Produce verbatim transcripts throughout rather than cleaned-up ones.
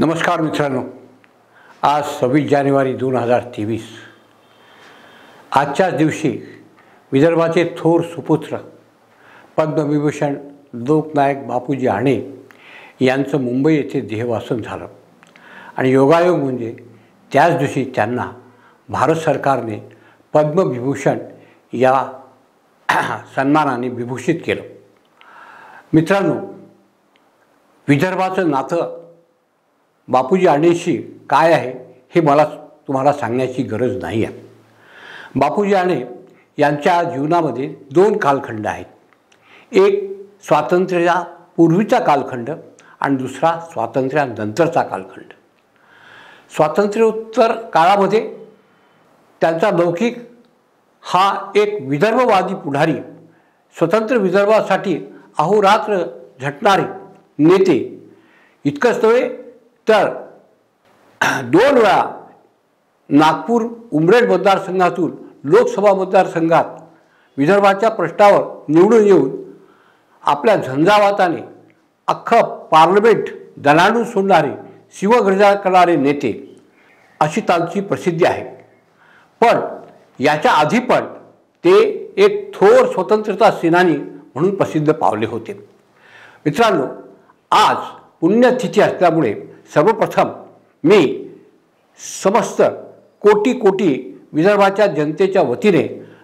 नमस्कार मित्रांनो, आज सव्वीस जानेवारी दोन हजार तेवीस. आजच्याच दिवशी विदर्भाचे थोर सुपुत्र पद्मविभूषण लोकनायक बापूजी आणे यांचं मुंबई येथे देहवासन झालं आणि योगायोग म्हणजे त्याच दिवशी त्यांना भारत सरकारने पद्मविभूषण या सन्मानाने विभूषित केलं. मित्रांनो, विदर्भाचं नातं बापूजी आणेशी काय आहे हे मला तुम्हाला सांगण्याची गरज नाही आहे. बापूजी आणे यांच्या जीवनामध्ये दोन कालखंड आहेत. एक स्वातंत्र्यापूर्वीचा कालखंड आणि दुसरा स्वातंत्र्यानंतरचा कालखंड. स्वातंत्र्योत्तर काळामध्ये त्यांचा लौकिक हा एक विदर्भवादी पुढारी, स्वतंत्र विदर्भासाठी अहोरात्र झटणारे नेते. इतकंच नव्हे तर दोन वेळा नागपूर उमरेड मतदारसंघातून लोकसभा मतदारसंघात विदर्भाच्या प्रश्नावर निवडून येऊन आपल्या झंझावाताने अख्खं पार्लमेंट दणाणून सोडणारे, शिवगर्जना करणारे नेते अशी त्यांची प्रसिद्धी आहे. पण याच्या आधी पण ते एक थोर स्वतंत्रता सेनानी म्हणून प्रसिद्ध पावले होते. मित्रांनो, आज पुण्यतिथी असल्यामुळे सर्वप्रथम मी समस्त कोटी कोटी विदर्भाच्या जनतेच्या वतीने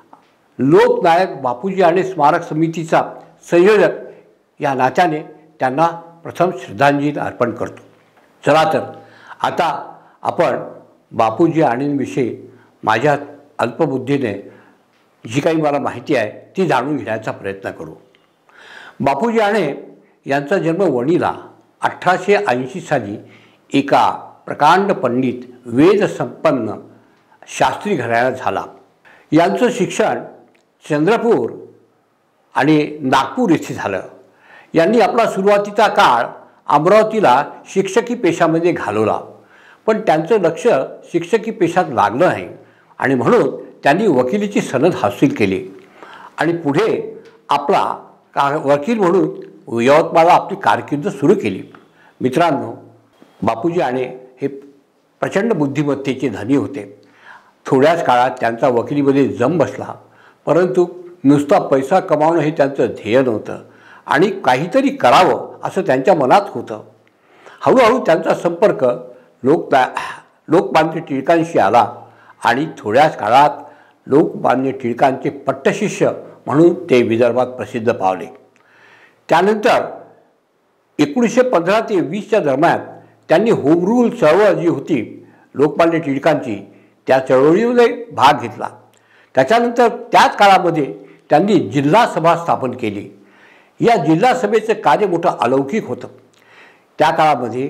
लोकनायक बापूजी आणे स्मारक समितीचा संयोजक या नात्याने त्यांना प्रथम श्रद्धांजली अर्पण करतो. चला तर आता आपण बापूजी आणेंविषयी माझ्या अल्पबुद्धीने जी काही मला माहिती आहे ती जाणून घेण्याचा प्रयत्न करू. बापूजी आणे यांचा जन्म वणीला अठराशे ऐंशी साली एका प्रकांड पंडित वेदसंपन्न शास्त्री घराण्यात झाला. यांचं शिक्षण चंद्रपूर आणि नागपूर येथे झालं. यांनी आपला सुरुवातीचा काळ अमरावतीला शिक्षकी पेशामध्ये घालवला, पण त्यांचं लक्ष शिक्षकी पेशात लागलं नाही आणि म्हणून त्यांनी वकिलीची सनद हासिल केली आणि पुढे आपला का वकील म्हणून यवतमाळला आपली कारकीर्द सुरू केली. मित्रांनो, बापूजी आणे हे प्रचंड बुद्धिमत्तेचे धनी होते. थोड्याच काळात त्यांचा वकिलीमध्ये जम बसला, परंतु नुसता पैसा कमावणं हे त्यांचं ध्येय नव्हतं आणि काहीतरी करावं असं त्यांच्या मनात होतं. हळूहळू त्यांचा संपर्क लोकना लोकमान्य टिळकांशी आला आणि थोड्याच काळात लोकमान्य टिळकांचे पट्टशिष्य म्हणून ते विदर्भात प्रसिद्ध पावले. त्यानंतर एकोणीसशे पंधरा ते वीसच्या दरम्यान त्यांनी होम रूल चळवळ जी होती लोकमान्य टिळकांची, त्या चळवळीमध्ये भाग घेतला. त्याच्यानंतर त्याच काळामध्ये त्यांनी जिल्हा सभा स्थापन केली. या जिल्हा सभेचं कार्य मोठं अलौकिक होतं. त्या काळामध्ये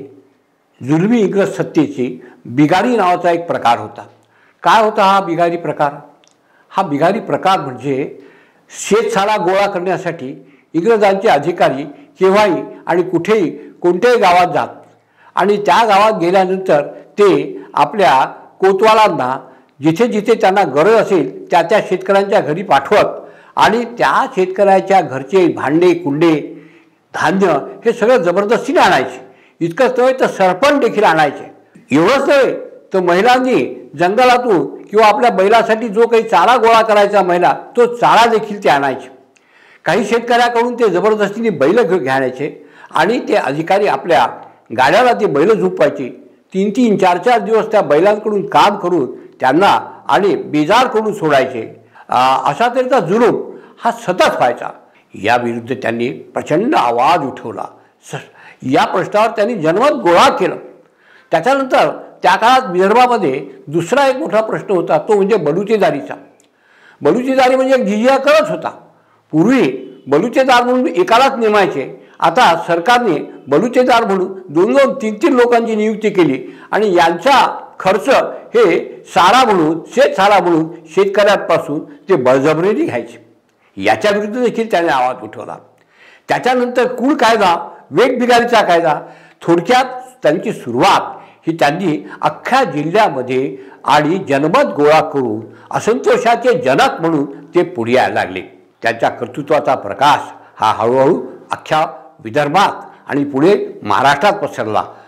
जुलमी इंग्रज सत्तेची बिगारी नावाचा एक प्रकार होता. काय होता हा बिगारी प्रकार? हा बिगारी प्रकार म्हणजे शेतसाळा गोळा करण्यासाठी इंग्रजांचे अधिकारी केव्हाही आणि कुठेही कोणत्याही गावात जात आणि त्या गावात गेल्यानंतर ते आपल्या कोतवालांना जिथे जिथे त्यांना गरज असेल त्या त्या शेतकऱ्यांच्या घरी पाठवत आणि त्या शेतकऱ्याच्या घरचे भांडे कुंडे धान्य हे सगळं जबरदस्तीने आणायचे. इतकंच नव्हे तर सरपण देखील आणायचे. एवढंच नव्हे तर महिलांनी जंगलातून किंवा आपल्या बैलासाठी जो काही चारा गोळा करायचा महिला, तो चारा देखील ते आणायचे. काही शेतकऱ्याकडून ते जबरदस्तीने बैल घेऊन घ्यायचे आणि ते अधिकारी आपल्या गाड्याला ते बैल झोपवायचे. तीन तीन चार चार दिवस त्या बैलांकडून काम करून त्यांना आणि बेजार करून सोडायचे. अशा तऱ्हेचा जुलूम हा सतत व्हायचा. याविरुद्ध त्यांनी प्रचंड आवाज उठवला. स या प्रश्नावर त्यांनी जनमत गोळा केलं. त्याच्यानंतर त्या काळात विदर्भामध्ये दुसरा एक मोठा प्रश्न होता, तो म्हणजे बलुतेदारीचा. बलुतेदारी म्हणजे एक जिजिया करच होता. पूर्वी बलुतेदार म्हणून एकालाच नेमायचे. आता सरकारने बलुतेदार म्हणून दोन दोन तीन तीन लोकांची नियुक्ती केली आणि यांचा खर्च हे सारा म्हणून शेत सारा म्हणून शेतकऱ्यांपासून ते बळजबरीने घ्यायचे. याच्या विरुद्ध देखील त्याने आवाज उठवला. त्याच्यानंतर कुळ कायदा, वेठबिगारीचा कायदा, थोडक्यात त्यांची सुरुवात ही त्यांनी अख्ख्या जिल्ह्यामध्ये आणि जनमत गोळा करून असंतोषाचे जनक म्हणून ते पुढे यायला लागले. त्यांच्या कर्तृत्वाचा प्रकाश हा हळूहळू अख्ख्या विदर्भात आणि पुढे महाराष्ट्रात पसरला.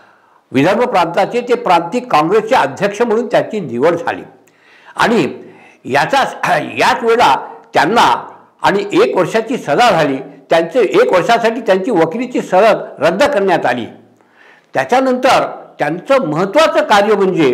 विदर्भ प्रांताचे ते प्रांतिक काँग्रेसचे अध्यक्ष म्हणून त्याची निवड झाली आणि याचा याच वेळा त्यांना आणि एक वर्षाची सजा झाली. त्यांचे एक वर्षासाठी त्यांची वकिलीची सरद रद्द करण्यात आली. त्याच्यानंतर त्यांचं महत्त्वाचं कार्य म्हणजे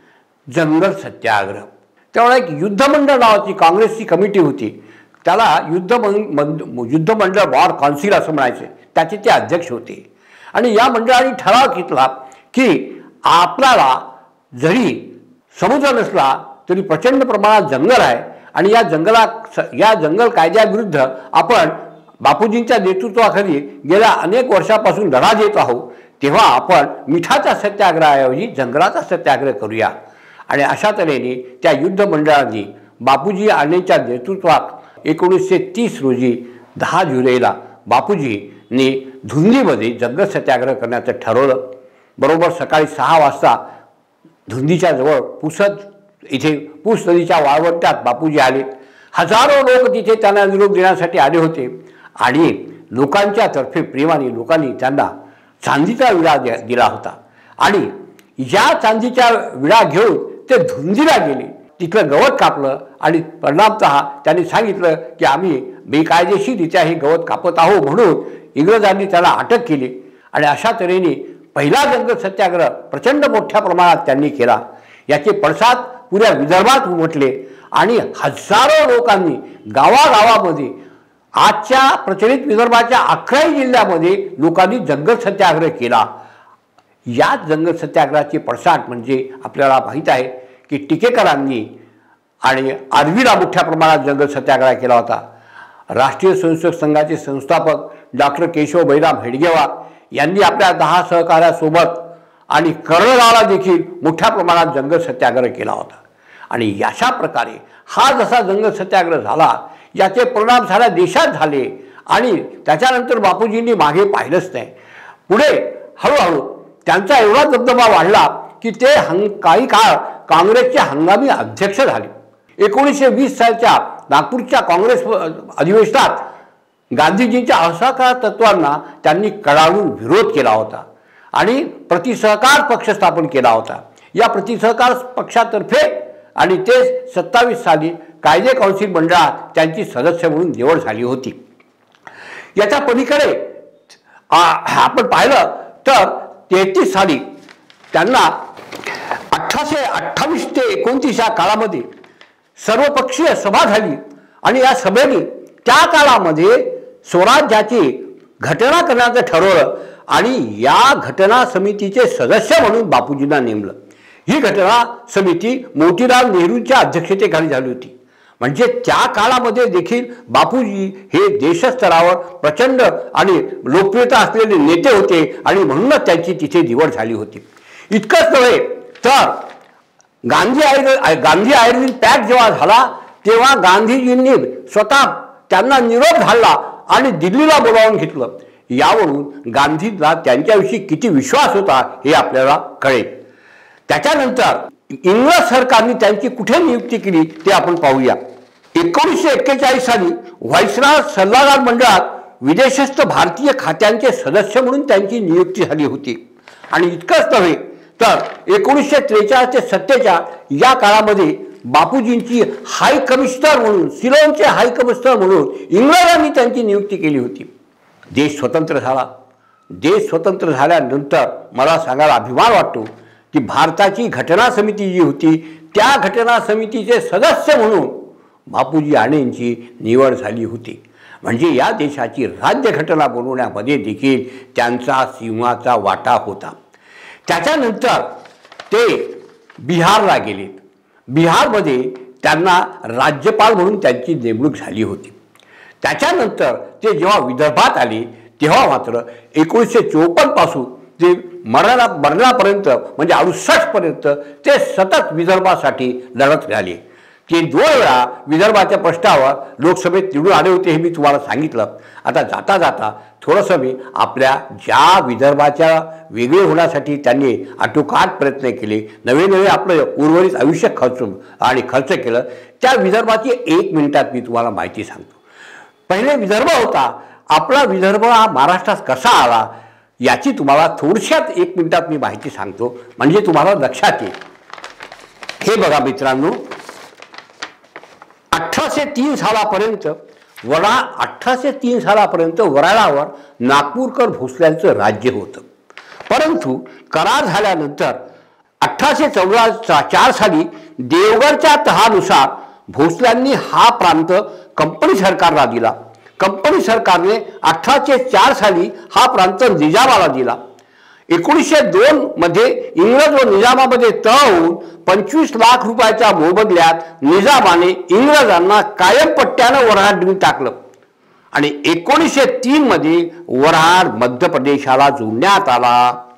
जंगल सत्याग्रह. त्यावेळेला एक युद्धमंडळ नावाची काँग्रेसची कमिटी होती. त्याला युद्ध युद्धमंडळ वॉर काउन्सिल असं म्हणायचे. त्याचे ते अध्यक्ष होते आणि या मंडळाने ठराव घेतला की आपल्याला जरी समुद्र नसला तरी प्रचंड प्रमाणात जंगल आहे आणि या जंगला या जंगल कायद्याविरुद्ध आपण बापूजींच्या नेतृत्वाखाली गेल्या अनेक वर्षापासून लढा देत आहोत. तेव्हा आपण मिठाच्या सत्याग्रहाऐवजी जंगलाचा सत्याग्रह करूया. आणि अशा तऱ्हेने त्या युद्ध मंडळाने बापूजी आणेच्या नेतृत्वात एकोणीसशे तीस रोजी दहा जुलैला बापूजींनी धुंदीमध्ये जंगल सत्याग्रह करण्याचं ठरवलं. बरोबर सकाळी सहा वाजता धुंदीच्या जवळ पुसद इथे पूस नदीच्या वाळवंटात बापूजी आले. हजारो लोक तिथे त्यांना निरोप देण्यासाठी आले होते आणि लोकांच्या तर्फे प्रेमाने लोकांनी त्यांना चांदीचा विडा दिला होता आणि या चांदीच्या विडा घेऊन ते धुंदीला गेले. तिथलं गवत कापलं आणि परिणामतः त्यांनी सांगितलं की आम्ही बेकायदेशीररित्या हे गवत कापत आहोत म्हणून इंग्रजांनी त्याला अटक केली. आणि अशा तऱ्हेने पहिला जंगल सत्याग्रह प्रचंड मोठ्या प्रमाणात त्यांनी केला. याचे पडसाद पुऱ्या विदर्भात उमटले आणि हजारो लोकांनी गावागावामध्ये आजच्या प्रचलित विदर्भाच्या अकराही जिल्ह्यामध्ये लोकांनी जंगल सत्याग्रह केला. याच जंगल सत्याग्रहाचे पडसाद म्हणजे आपल्याला माहीत आहे की टिकेकरांनी आणि आर्वीला मोठ्या प्रमाणात जंगल सत्याग्रह केला होता. राष्ट्रीय स्वयंसेवक संघाचे संस्थापक डॉक्टर केशव बैराम हेडगेवार यांनी आपल्या दहा सहकाऱ्यासोबत आणि कर्नाळला देखील मोठ्या प्रमाणात जंगल सत्याग्रह केला होता. आणि अशा प्रकारे हा जसा जंगल सत्याग्रह झाला याचे परिणाम साऱ्या देशात झाले आणि त्याच्यानंतर बापूजींनी मागे पाहिलंच नाही. पुढे हळूहळू त्यांचा एवढा दबदबा वाढला की ते हंग काही काळ काँग्रेसचे हंगामी अध्यक्ष झाले. एकोणीसशे वीस सालच्या नागपूरच्या काँग्रेस अधिवेशनात गांधीजींच्या असहकार तत्वांना त्यांनी कडाडून विरोध केला होता आणि प्रतिसहकार पक्ष स्थापन केला होता. या प्रतिसहकार पक्षातर्फे आणि ते सत्तावीस साली कायदे कौन्सिल मंडळात त्यांची सदस्य म्हणून निवड झाली होती. याच्या पलीकडे आपण पाहिलं तर तेहतीस साली त्यांना अठराशे अठ्ठावीस ते एकोणतीस या काळामध्ये सर्वपक्षीय सभा झाली आणि या सभेने त्या काळामध्ये स्वराज्याची घटना करण्याचं ठरवलं आणि या घटना समितीचे सदस्य म्हणून बापूजींना नेमलं. ही घटना समिती मोतीलाल नेहरूंच्या अध्यक्षतेखाली झाली होती. म्हणजे त्या काळामध्ये देखील बापूजी हे देशस्तरावर प्रचंड आणि लोकप्रियता असलेले नेते होते आणि म्हणूनच त्यांची तिथे निवड झाली होती. इतकंच नव्हे तर गांधी आयुर्वेद गांधी आयुर्वेद पॅक जेव्हा झाला तेव्हा गांधीजींनी स्वतः त्यांना निरोप धाडला आणि दिल्लीला बोलावून घेतलं. यावरून गांधींना त्यांच्याविषयी किती विश्वास होता हे आपल्याला कळेल. त्याच्यानंतर इंग्रज सरकारने त्यांची कुठे नियुक्ती केली ते आपण पाहूया. एकोणीसशे एक्केचाळीस साली व्हाईसरॉय सल्लागार मंडळात विदेशस्थ भारतीय खात्यांचे सदस्य म्हणून त्यांची नियुक्ती झाली होती. आणि इतकंच नव्हे तर एकोणीसशे त्रेचाळीस ते सत्तेचाळीस या काळामध्ये बापूजींची हाय कमिशनर म्हणून सिलोनचे हाय कमिशनर म्हणून इंग्रजांनी त्यांची नियुक्ती केली होती. देश स्वतंत्र झाला. देश स्वतंत्र झाल्यानंतर मला सांगायला अभिमान वाटतो की भारताची घटना समिती जी होती त्या घटना समितीचे सदस्य म्हणून बापूजी आणेंची निवड झाली होती. म्हणजे या देशाची राज्यघटना बनवण्यामध्ये देखील त्यांचा सिंहाचा वाटा होता. त्याच्यानंतर ते बिहारला गेले. बिहारमध्ये त्यांना राज्यपाल म्हणून त्यांची नेमणूक झाली होती. त्याच्यानंतर ते जेव्हा विदर्भात आले तेव्हा मात्र एकोणीसशे चोपन्न पासून ते मरणा मरणापर्यंत म्हणजे अडुसष्टपर्यंत ते सतत विदर्भासाठी लढत राहिले. ते दोन वेळा विदर्भाच्या प्रश्नावर लोकसभेत निवडून आले होते हे मी तुम्हाला सांगितलं. आता जाता जाता थोडंसं मी आपल्या ज्या विदर्भाच्या वेगळे होण्यासाठी त्यांनी आटोकाट प्रयत्न केले, नवे नवे आपलं उर्वरित आयुष्य खर्च आणि खर्च केलं त्या विदर्भाची एक मिनिटात मी तुम्हाला माहिती सांगतो. पहिले विदर्भ होता. आपला विदर्भ हा महाराष्ट्रात कसा आला याची तुम्हाला थोडक्यात एक मिनिटात मी माहिती सांगतो म्हणजे तुम्हाला लक्षात येईल. हे बघा मित्रांनो, अठराशे तीन सालापर्यंत वडा अठराशे तीन सालापर्यंत वराडावर नागपूरकर भोसल्यांचं राज्य होतं. परंतु करार झाल्यानंतर अठराशे चौदा चार साली देवगडच्या तहानुसार भोसल्यांनी हा प्रांत कंपनी सरकारला दिला. कंपनी सरकारने अठराशे चार साली हा प्रांत निजामाला दिला. एकोणीसशे दोन मध्ये इंग्रज व निजामामध्ये तह होऊन पंचवीस लाख रुपयाच्या मोबदल्यात निजामाने इंग्रजांना कायम पट्ट्यानं वऱ्हाड देऊन टाकलं आणि एकोणीसशे तीन मध्ये वऱ्हाड मध्य प्रदेशाला जोडण्यात आला.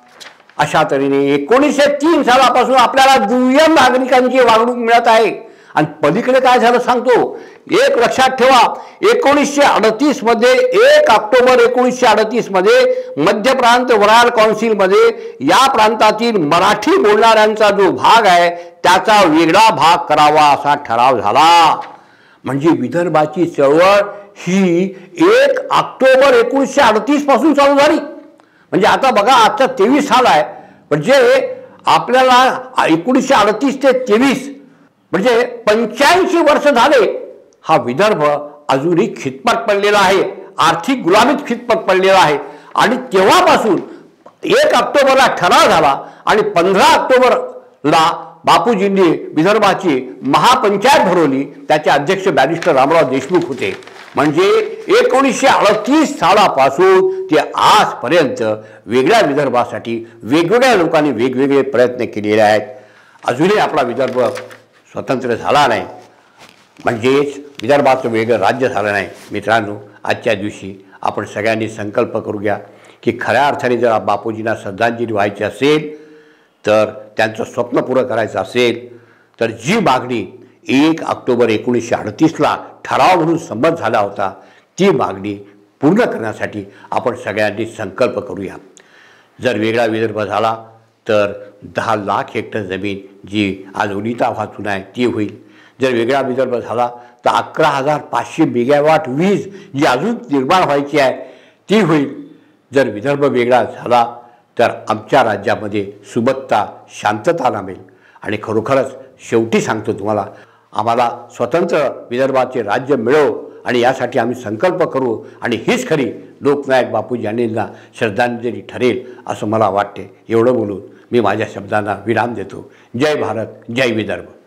अशा तऱ्हेने एकोणीसशे तीन सालापासून आपल्याला दुय्यम नागरिकांची वागणूक मिळत आहे. आणि पलीकडे काय झालं सांगतो. एक लक्षात ठेवा, एकोणीसशे अडतीस मध्ये एक ऑक्टोबर एकोणीसशे अडतीस मध्ये मध्य प्रांत वराड काउन्सिलमध्ये या प्रांतातील मराठी बोलणाऱ्यांचा जो भाग आहे त्याचा वेगळा भाग करावा असा ठराव झाला. म्हणजे विदर्भाची चळवळ ही एक ऑक्टोबर एकोणीसशे अडतीस पासून चालू झाली. म्हणजे आता बघा, आजचा तेवीस साल आहे, म्हणजे आपल्याला एकोणीसशे अडतीस ते तेवीस म्हणजे पंच्याऐंशी वर्ष झाले हा विदर्भ अजूनही खितपत पडलेला आहे, आर्थिक गुलामीत खितपत पडलेला आहे. आणि तेव्हापासून एक ऑक्टोबरला ठराव झाला आणि पंधरा ऑक्टोबरला बापूजींनी विदर्भाची महापंचायत भरवली. त्याचे अध्यक्ष बॅरिस्टर रामराव देशमुख होते. म्हणजे एकोणीसशे अडतीस सालापासून ते आजपर्यंत वेगळ्या विदर्भासाठी वेगवेगळ्या लोकांनी वेगवेगळे प्रयत्न केलेले आहेत. अजूनही आपला विदर्भ स्वतंत्र झाला नाही, म्हणजेच विदर्भाचं वेगळं राज्य झालं नाही. मित्रांनो, आजच्या दिवशी आपण सगळ्यांनी संकल्प करूया की खऱ्या अर्थाने जर बापूजींना श्रद्धांजली व्हायची असेल, तर त्यांचं स्वप्न पुरं करायचं असेल, तर जी मागणी एक ऑक्टोबर एकोणीसशे अडतीसला ठराव म्हणून संमत झाला होता ती मागणी पूर्ण करण्यासाठी आपण सगळ्यांनी संकल्प करूया. जर वेगळा विदर्भ झाला तर दहा लाख हेक्टर जमीन जी आज ओलिता वाचून आहे ती होईल. जर वेगळा विदर्भ झाला तर अकरा हजार पाचशे मेगावॅट वीज जी अजून निर्माण व्हायची आहे ती होईल. जर विदर्भ वेगळा झाला तर आमच्या राज्यामध्ये सुबत्ता शांतता नामेल. आणि खरोखरच शेवटी सांगतो तुम्हाला, आम्हाला स्वतंत्र विदर्भाचे राज्य मिळो आणि यासाठी आम्ही संकल्प करू आणि हीच खरी लोकनायक बापूजी यांना श्रद्धांजली ठरेल असं मला वाटते. एवढं बोलून मी माझ्या शब्दांना विराम देतो. जय भारत, जय विदर्भ.